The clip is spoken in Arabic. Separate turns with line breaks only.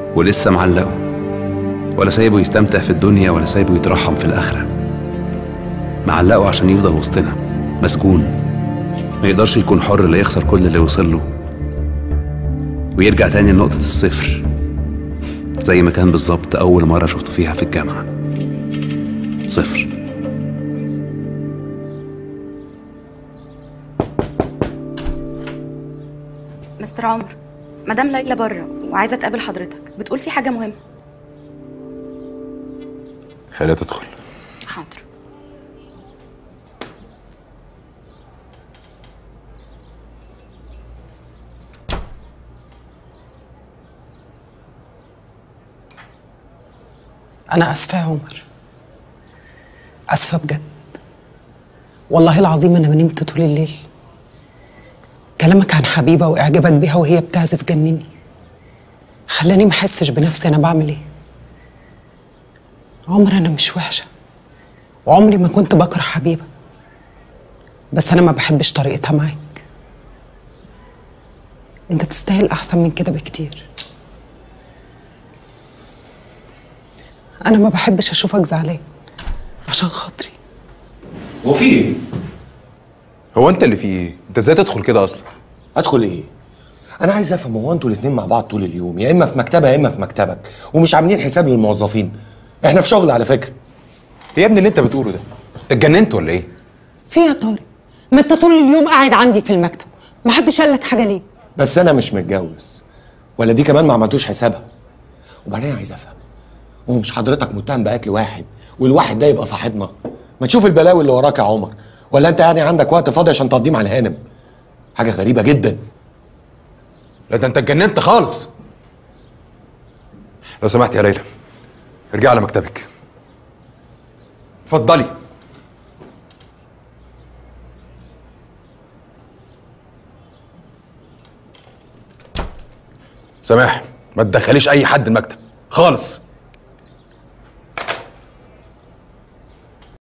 ولسه معلقه، ولا سايبه يستمتع في الدنيا ولا سايبه يترحم في الآخرة. معلقه عشان يفضل وسطنا مسجون، ما يقدرش يكون حر، لا يخسر كل اللي وصل له ويرجع تاني لنقطة الصفر زي ما كان بالظبط أول مرة شفته فيها في الجامعة. صفر.
مستر عمر، مدام ليلى بره وعايزه تقابل حضرتك، بتقول في حاجه مهمه.
خليها تدخل.
حاضر.
أنا آسفة يا عمر، آسفة بجد، والله العظيم أنا ما نمت طول الليل. كلامك عن حبيبة وإعجابك بيها وهي بتعزف جنني، خلاني ما احسش بنفسي أنا بعمل إيه. عمر أنا مش وحشة، وعمري ما كنت بكره حبيبة، بس أنا ما بحبش طريقتها معاك. أنت تستاهل أحسن من كده بكتير. أنا ما بحبش أشوفك زعلان عشان خاطري.
هو في ايه؟ هو انت اللي في ايه؟ انت ازاي تدخل كده اصلا؟
ادخل ايه؟ انا عايز افهم، هو انتوا الاثنين مع بعض طول اليوم، يا اما في مكتبها يا اما في مكتبك، ومش عاملين حساب للموظفين؟ احنا في شغل على فكره.
ايه يا ابني اللي انت بتقوله ده؟ انت اتجننت ولا ايه؟
في يا طارق، ما انت طول اليوم قاعد عندي في المكتب، ما حدش قال لك حاجه ليه؟
بس انا مش متجوز، ولا دي كمان ما عملتوش حسابها. وبعدين عايز افهم، هو مش حضرتك متهم بقتل واحد والواحد ده يبقى صاحبنا؟ ما تشوف البلاوي اللي وراك يا عمر، ولا انت يعني عندك وقت فاضي عشان تقضيه مع الهانم؟ حاجه غريبه جدا.
لا ده انت اتجننت خالص. لو سمحت يا ليلى، ارجعي على مكتبك. اتفضلي. سماح، ما تدخليش اي حد المكتب خالص.